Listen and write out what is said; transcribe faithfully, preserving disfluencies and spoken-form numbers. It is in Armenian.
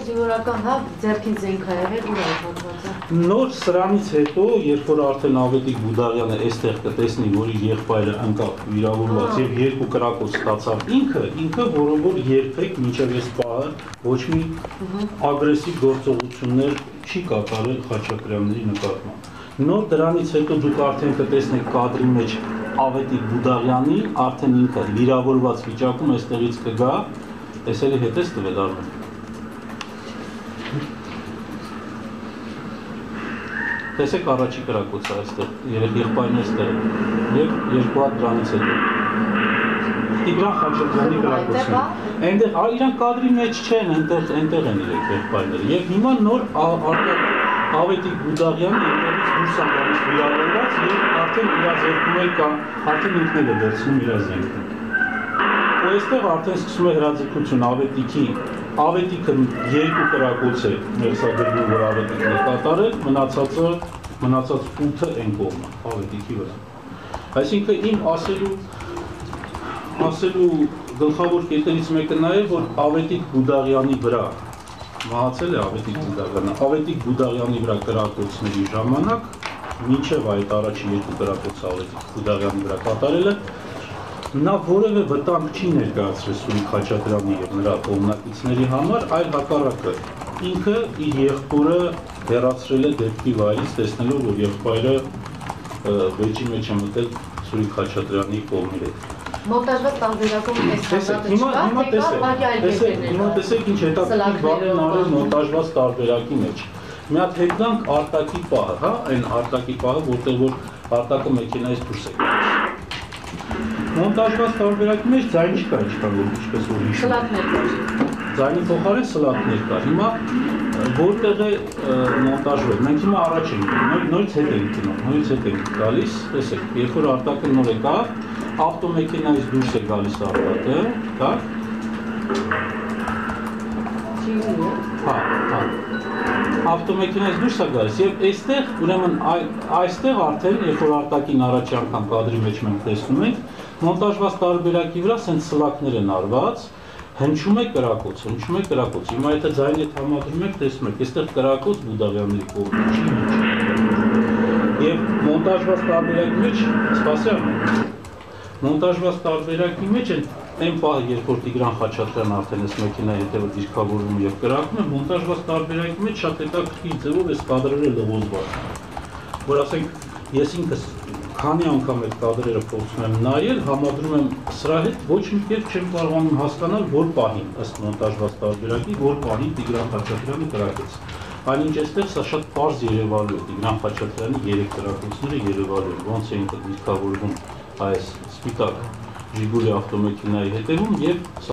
զինվորական հա ձեռքին զենք ա եղել ուր է հատվածը։ Նոր սրանից հետո, երբ որ արդեն Ավետիք Բուդաղյանը այստեղ կտեսնի, որ իր եղբայրը ընկավ վիրավորված եւ երկու կրակոց ստացավ ինքը, ինքը որով որ երբեք մինչև այս պահը ոչ մի ագրեսիվ գործողություններ չի կատարել Խաչատրյանների նկատմամբ։ Նոր դրանից հետո դուք արդեն կտեսնեք կադրի մեջ Ավետիք Բուդաղյանի արդեն ինքը վիրավորված վիճակում այստեղից կգա, տեսել եք հետես տվել արմեն։ Տեսեք առաջի կրակոցը այստեղ, երեք եղբայրն այստեղ եւ երկու հատ դրանից հետո։ Տիգրան Խաչատրյանի կրակոցն է։ Այնտեղ իրանք կադրի մեջ չեն, այնտեղ այնտեղ են իրենք եղբայրները։ Եվ հիմա նոր Ավետիք Բուդաղյանը այնտեղից դուրս է գալիս վիրավորված եւ արդեն իր ձեռքում է կա, արդեն ինքն է վերցնում իր զենքը։ Ու այստեղ արդեն սկսում է հրաձգություն Ավետիքի, Ավետիքը երկու կրակոց է ներսադրվում, որ Ավետիքն է կատարել, մնացածը մնացած ութը այն կողմը Ավետիքի վրա։ Այսինքն իմ ասելու ասելու գլխավոր կետերից մեկը նա է, որ Ավետիք Բուդաղյանի վրա մահացել է Ավետիք Բուդաղյանը, Ավետիք Բուդաղյանի վրա կրակոցների ժամանակ, մինչև այդ առաջի երկու կրակոցը Ավետիք Բուդաղյանի վրա կատարելը, նա որևէ վտանգ չի ներկայացրել Սուրիկ Խաչատրյանի եւ նրա կողմնակիցների համար, այլ հակառակը ինքը իր եղբորը հեռացրել է դեպքի վայրից, տեսնելով, որ եղբայրը վեճի մեջ է մտել Սուրիկ Խաչատրյանի կողմի հետ։ Մոնտաժված տարբերակում այս ստանդարտը չկա, թե կա ուղղակի այլ կերպերներ։ Հիմա տեսեք ինչ հետաքրքիր բան են արել մոնտաժված տարբերակի մեջ։ Մի հատ հետնանք արտակի պահը, հա, այն արտակի պահը, որտեղ որ արտակը մեքենայից դուրս է գալիս։ Մոնտաժված տարբերակի մեջ ձայն չկա, ինչքան որ ինչպես որ հիշում։ Սլատներ կար։ Ձայնի փոխարեն սլատներ կար։ Հիմա որտեղ է մոնտաժվել։ Մենք հիմա առաջ ենք գնում, նորից հետ ենք գնում, նորից հետ ենք գալիս, տեսեք, երբ որ արտակը նոր է կա, ավտոմեքենայից դուրս է գալիս արտակը, так? Հա, հա։ Ավտոմեքենայից դուրս է գալիս եւ այստեղ, ուրեմն այստեղ արդեն, երբ որ արտակին առաջի անգամ կադրի մեջ մենք տեսնում ենք, մոնտաժված տարբերակի վրա սենց սլակներ են արված, հնչում է կրակոց, հնչում է կրակոց։ Հիմա եթե ձայնի հետ համադրում եք, տեսնում եք, այստեղ կրակոց Բուդաղյանների կողմից չի հնչում։ Եվ մոնտաժված տարբերակի մեջ, սպասի արմեն, մոնտաժված տարբերակի մեջ են այն պահը, երբ որ Տիգրան Խաչատրյանը արդեն այս մեքենայի հետևը դիրքավորվում եւ կրակում է, մոնտաժված տարբերակի մեջ շատ հետաքրքիր ձևով այս կադրերը լղոզված են, որ ասենք ես ինքս քանի անգամ այդ կադրերը փորձում եմ նայել, համադրում եմ սրա հետ, ոչ մի կերպ չեմ կարողանում հասկանալ, որ պահին ըստ մոնտաժված տարբերակի, որ պահին Տիգրան Խաչատրյանը կրակեց։ Այնինչ այստեղ սա շատ պարզ երևալու է, Տիգրան Խաչատրյանի երեք կրակոցները երևալու են, ոնց էին դիրքավորվում այս սպիտակ Ժիգուլի ավտոմեքենայի հետևում եւ